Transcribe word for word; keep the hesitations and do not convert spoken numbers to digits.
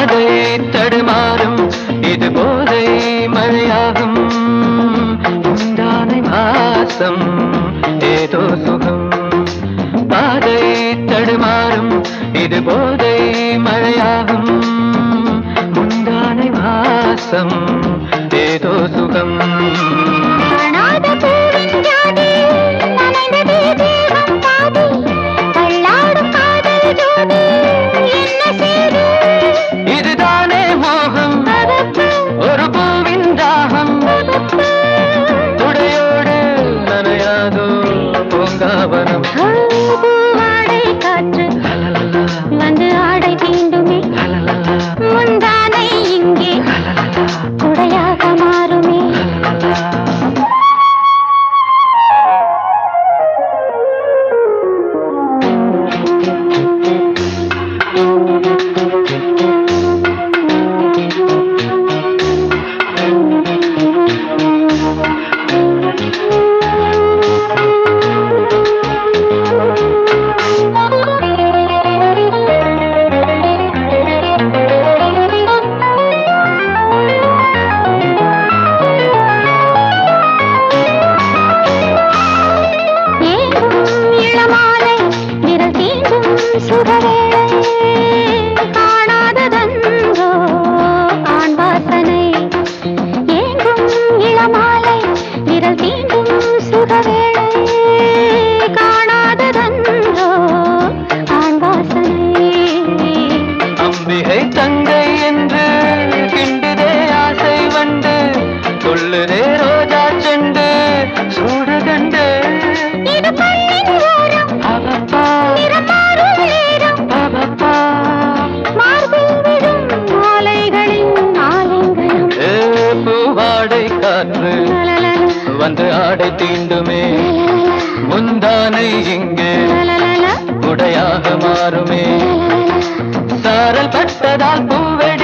பாதை தடுமாறும் இது போதை மழையாகும் முந்தானை வாசம் ஏதோ சுகம் பாதை தடுமாறும் இது போதை மழையாகும் முந்தானை வாசம் ஏதோ சுகம் இதுதானே மோகம் ஒரு பூவின் தாகம் துடையோடு நனையாதோ பூங்காவனம் காற்று வந்து ஆடை தீண்டுமே முந்தானை இங்கே குடையாக மாறுமே காணாததன்றோ ஆண் வாசனை ஏங்கும் இளமாலை விரல் தீண்டும் சுகவேளை காணாததன்றோ ஆண் வாசனை அம்பிகை தங்கை என்று கிண்டுதே ஆசை வண்டு கொள்ளுதே ரோஜா செண்டு சூட கண்டு இது பள்ளின் ஓரம் அவப்பா பூவாடை காற்று வந்து ஆடை தீண்டுமே முந்தானை இங்கே குடையாக மாறுமே சாரல் பட்டதால் பூவே